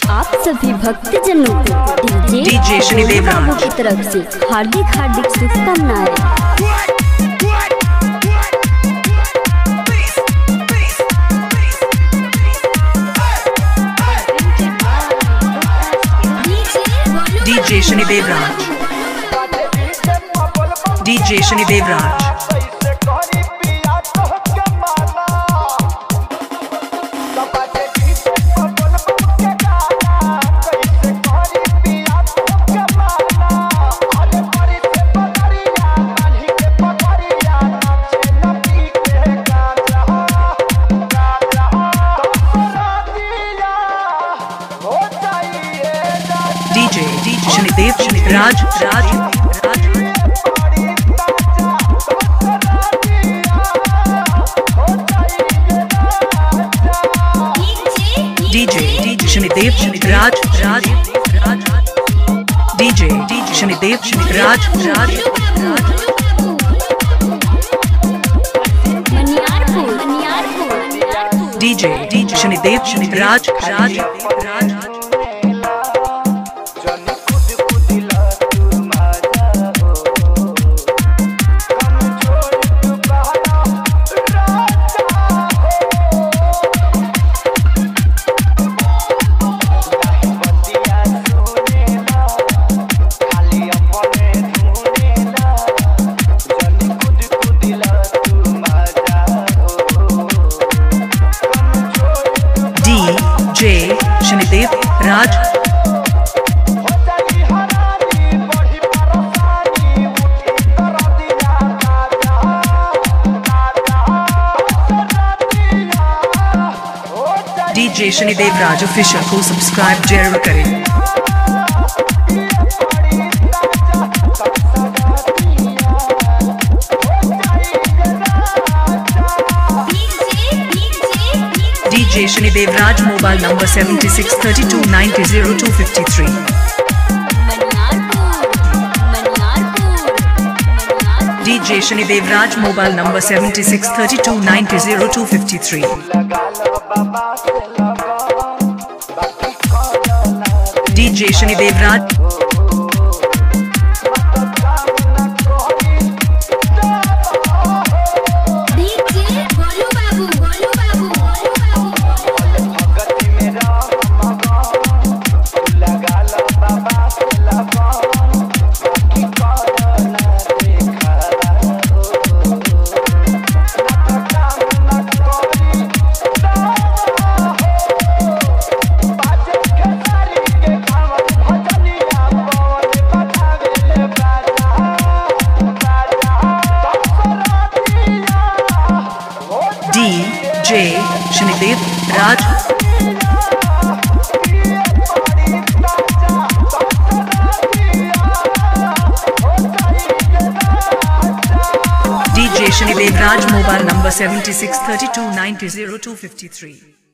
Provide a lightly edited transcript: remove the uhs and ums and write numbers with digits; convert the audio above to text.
आप सभी भक्तजनों को डीजे शनिदेव बाबू की तरफ से हार्दिक शुभकामनाएं। DJ Shanidev Raj, DJ Shanidev Raj, DJ Shanidev Raj Raj DJ Shanidev Raj Raj DJ Shanidev Raj Raj DJ Shanidev Raj Raj Shanidev Raj DJ Shanidev Raj official को सब्सक्राइब जरूर करें। DJ Shanidev Raj mobile number 7632900253। DJ Shanidev Raj mobile number 7632900253। DJ Shanidev Raj DJ Shanidev Raj DJ Shanidev Raj mobile number 7632900253।